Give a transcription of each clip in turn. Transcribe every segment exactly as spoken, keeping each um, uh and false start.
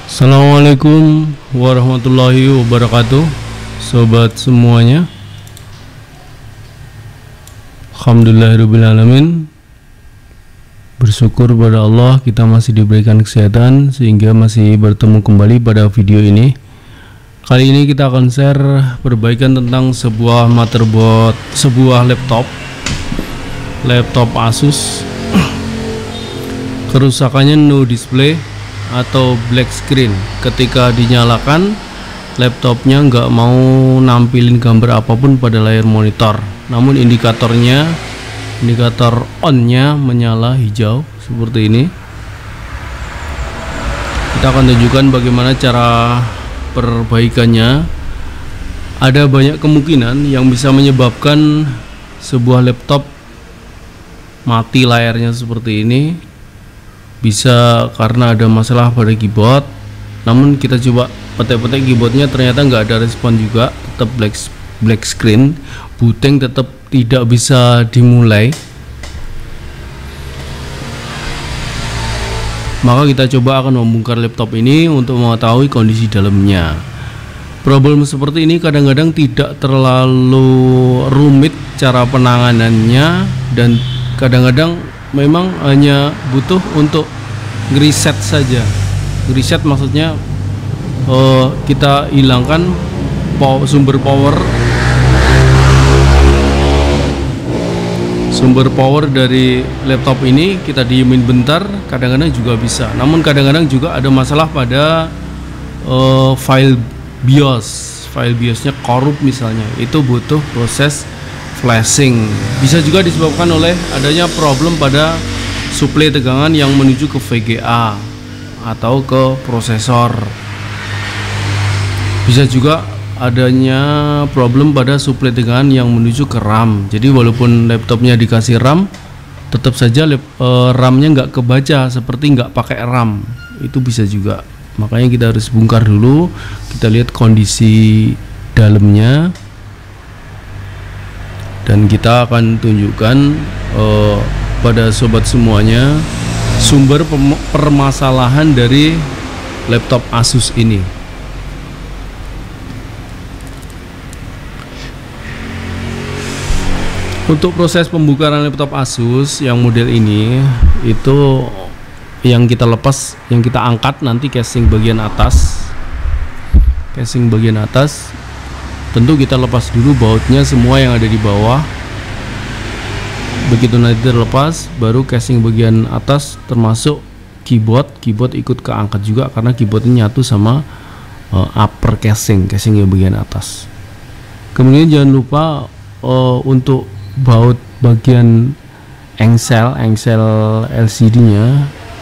Assalamualaikum warahmatullahi wabarakatuh, sobat semuanya. Alhamdulillahirrahmanirrahim. Bersyukur pada Allah kita masih diberikan kesehatan sehingga masih bertemu kembali pada video ini. Kali ini kita akan share perbaikan tentang sebuah motherboard, sebuah laptop laptop Asus. Kerusakannya no display atau black screen. Ketika dinyalakan, laptopnya nggak mau nampilin gambar apapun pada layar monitor, namun indikatornya indikator on-nya menyala hijau seperti ini. Kita akan tunjukkan bagaimana cara perbaikannya. Ada banyak kemungkinan yang bisa menyebabkan sebuah laptop mati layarnya seperti ini. Bisa karena ada masalah pada keyboard, namun kita coba petek-petek keyboardnya, ternyata nggak ada respon juga, tetap black black screen, booting tetap tidak bisa dimulai. Maka kita coba akan membongkar laptop ini untuk mengetahui kondisi dalamnya. Problem seperti ini kadang-kadang tidak terlalu rumit cara penanganannya, dan kadang-kadang memang hanya butuh untuk reset saja. Reset maksudnya uh, kita hilangkan pow sumber power sumber power dari laptop ini, kita diemin bentar, kadang-kadang juga bisa. Namun kadang-kadang juga ada masalah pada uh, file BIOS, file BIOSnya korup misalnya, itu butuh proses flashing. Bisa juga disebabkan oleh adanya problem pada suplai tegangan yang menuju ke V G A atau ke prosesor. Bisa juga adanya problem pada suplai tegangan yang menuju ke RAM. Jadi walaupun laptopnya dikasih RAM, tetap saja uh, RAM-nya nggak kebaca, seperti nggak pakai RAM. Itu bisa juga. Makanya kita harus bongkar dulu. Kita lihat kondisi dalamnya, dan kita akan tunjukkan uh, pada sobat semuanya sumber permasalahan dari laptop Asus ini. Untuk proses pembongkaran laptop Asus yang model ini, itu yang kita lepas, yang kita angkat nanti casing bagian atas, casing bagian atas. Tentu kita lepas dulu bautnya semua yang ada di bawah. Begitu nanti terlepas, baru casing bagian atas termasuk keyboard. Keyboard ikut keangkat juga karena keyboardnya nyatu sama uh, upper casing, casing yang bagian atas. Kemudian jangan lupa uh, untuk baut bagian engsel, engsel L C D-nya.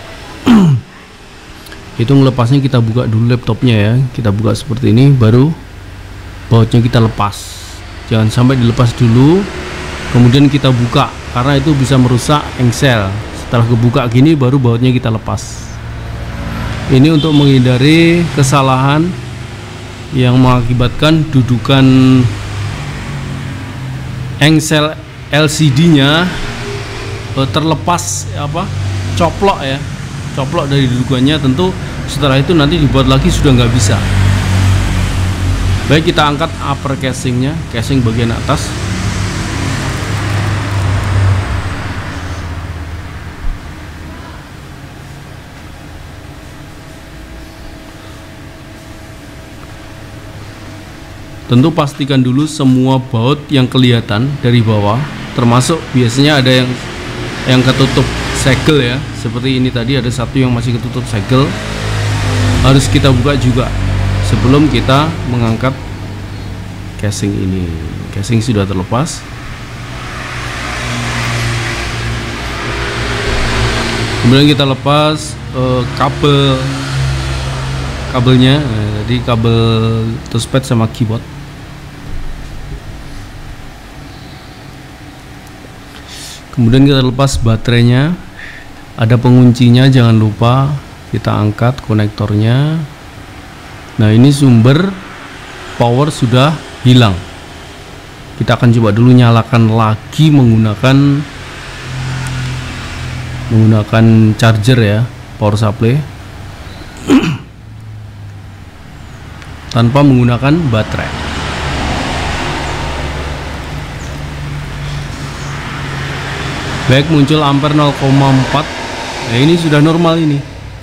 Itu ngelepasnya kita buka dulu laptopnya ya. Kita buka seperti ini, baru bautnya kita lepas. Jangan sampai dilepas dulu kemudian kita buka, karena itu bisa merusak engsel. Setelah kebuka gini baru bautnya kita lepas. Ini untuk menghindari kesalahan yang mengakibatkan dudukan engsel L C D-nya terlepas, apa, coplok ya, coplok dari dudukannya. Tentu setelah itu nanti dibuat lagi sudah nggak bisa. Baik, kita angkat upper casingnya, casing bagian atas. Tentu pastikan dulu semua baut yang kelihatan dari bawah, termasuk biasanya ada yang yang ketutup segel ya, seperti ini tadi ada satu yang masih ketutup segel, harus kita buka juga sebelum kita mengangkat casing ini. Casing sudah terlepas. Kemudian kita lepas uh, kabel kabelnya, nah, jadi kabel touchpad sama keyboard. Kemudian kita lepas baterainya, ada penguncinya, jangan lupa kita angkat konektornya. Nah, ini sumber power sudah hilang. Kita akan coba dulu nyalakan lagi menggunakan menggunakan charger ya, power supply. tanpa menggunakan baterai. Baik, muncul ampere nol koma empat. Nah, ini sudah normal, ini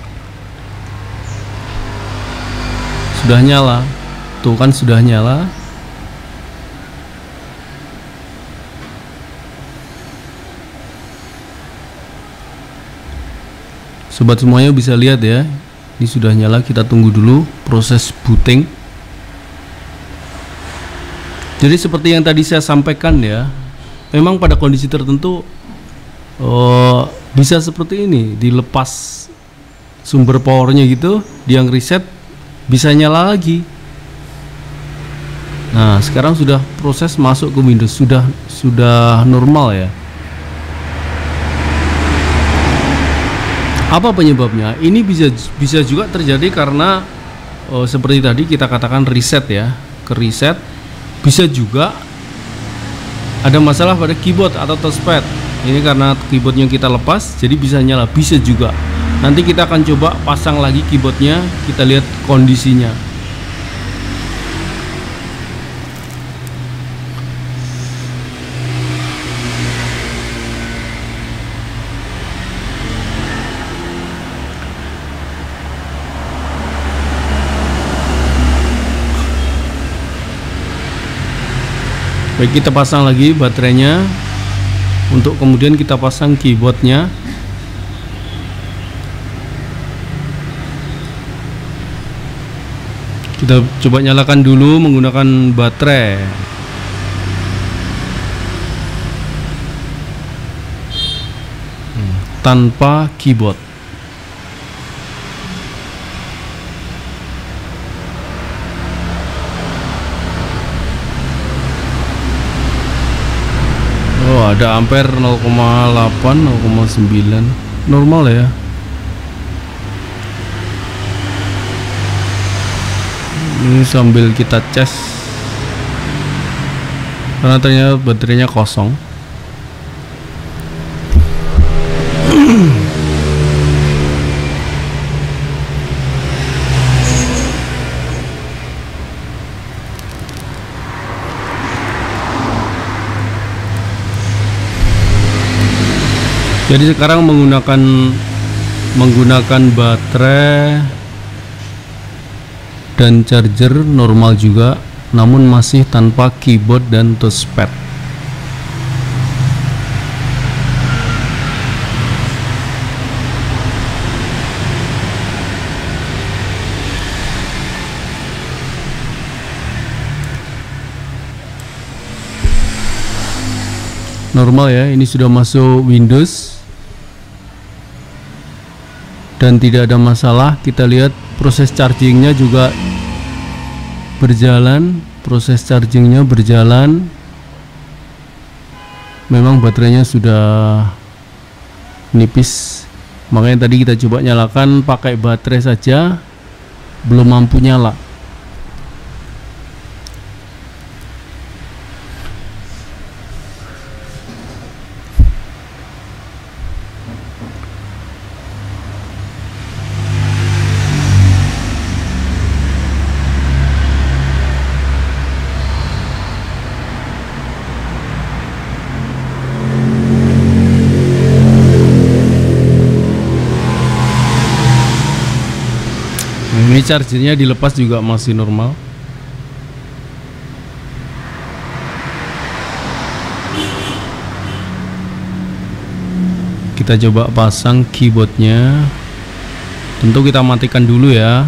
sudah nyala. Tuh kan sudah nyala. Sobat semuanya bisa lihat ya, ini sudah nyala. Kita tunggu dulu proses booting. Jadi seperti yang tadi saya sampaikan ya, memang pada kondisi tertentu oh, bisa seperti ini, dilepas sumber powernya gitu, dia reset, bisa nyala lagi. Nah, sekarang sudah proses masuk ke Windows, sudah sudah normal ya. Apa penyebabnya? Ini bisa bisa juga terjadi karena oh, seperti tadi kita katakan reset ya, ke reset. Bisa juga ada masalah pada keyboard atau touchpad. Ini karena keyboardnya kita lepas, jadi bisa nyala. Bisa juga. Nanti kita akan coba pasang lagi keyboardnya, kita lihat kondisinya. Baik, kita pasang lagi baterainya untuk kemudian kita pasang keyboardnya. Kita coba nyalakan dulu menggunakan baterai. Hmm, tanpa keyboard. Oh, ada ampere nol koma delapan, nol koma sembilan. Normal ya. Ini sambil kita cas, karena ternyata baterainya kosong. Jadi sekarang menggunakan menggunakan baterai dan charger normal juga, namun masih tanpa keyboard dan touchpad. Normal ya, ini sudah masuk Windows dan tidak ada masalah. Kita lihat proses chargingnya juga berjalan, proses chargingnya berjalan. Memang baterainya sudah nipis, makanya tadi kita coba nyalakan pakai baterai saja, belum mampu nyala. Ini chargernya dilepas juga masih normal. Kita coba pasang keyboardnya. Tentu kita matikan dulu ya.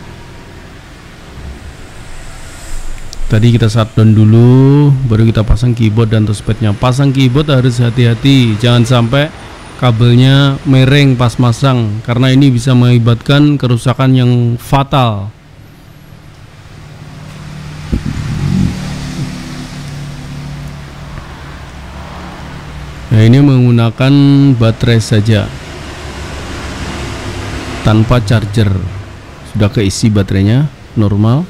Tadi kita shutdown dulu, baru kita pasang keyboard dan touchpadnya. Pasang keyboard harus hati-hati, jangan sampai kabelnya mereng pas masang, karena ini bisa mengakibatkan kerusakan yang fatal. Nah, ini menggunakan baterai saja tanpa charger, sudah keisi baterainya normal.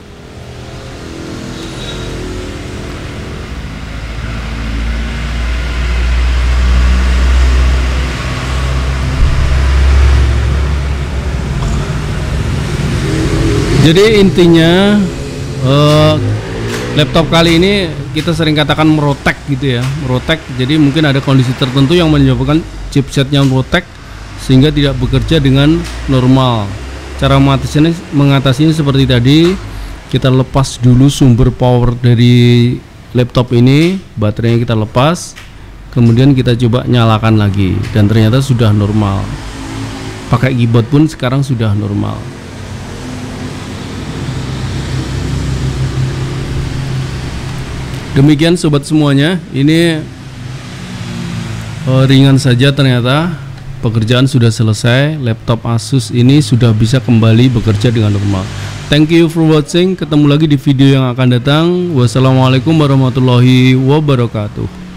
Jadi intinya uh, laptop kali ini kita sering katakan merotek gitu ya, merotek. Jadi mungkin ada kondisi tertentu yang menyebabkan chipsetnya merotek sehingga tidak bekerja dengan normal. Cara mengatasinya, mengatasinya seperti tadi, kita lepas dulu sumber power dari laptop ini, baterainya kita lepas, kemudian kita coba nyalakan lagi, dan ternyata sudah normal. Pakai keyboard pun sekarang sudah normal. Demikian sobat semuanya, ini uh, ringan saja ternyata. Pekerjaan sudah selesai, laptop Asus ini sudah bisa kembali bekerja dengan normal. Thank you for watching, ketemu lagi di video yang akan datang. Wassalamualaikum warahmatullahi wabarakatuh.